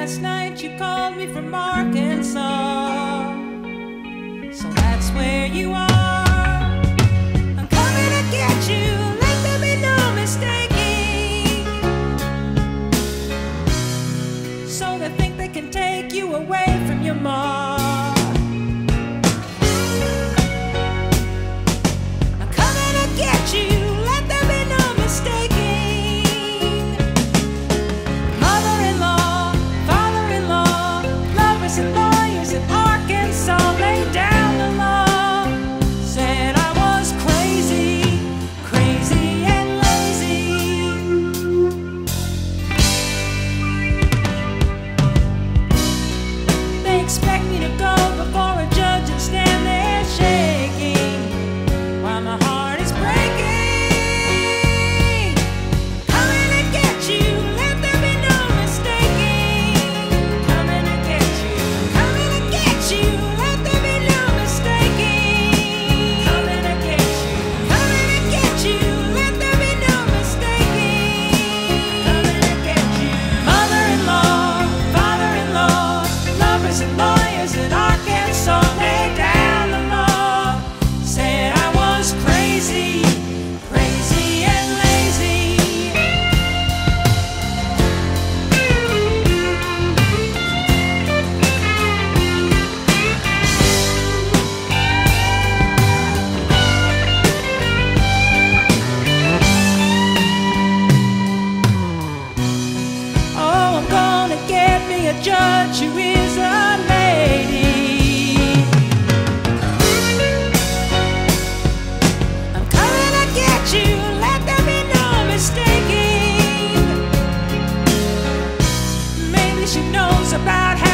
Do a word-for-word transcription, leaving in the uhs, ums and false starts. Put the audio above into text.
last night you called me from Arkansas, so that's where you are. I'm coming to get you, let there be no mistaking. So they think they can take you away from your mom. I'm coming to get you, let there be no mistaking. Mother-in-law, father-in-law, lovers and lawyers in Arkansas laid down the law. Said I was crazy, crazy and lazy. They expect me to go before a judge and stand there shaking while my heart is breaking. Coming to get you, let there be no mistaking. Coming to get you, coming to get you, let there be no mistaking. Coming to get you, coming to get you, let there be no mistaking. Coming to get you. Mother-in-law, father-in-law, lovers and lawyers in Arkansas laid down the law. Said I was crazy, crazy and lazy. Oh, I'm gonna get me a judge who is a lady. I'm coming to get you, let there be no mistaking. Maybe she knows about how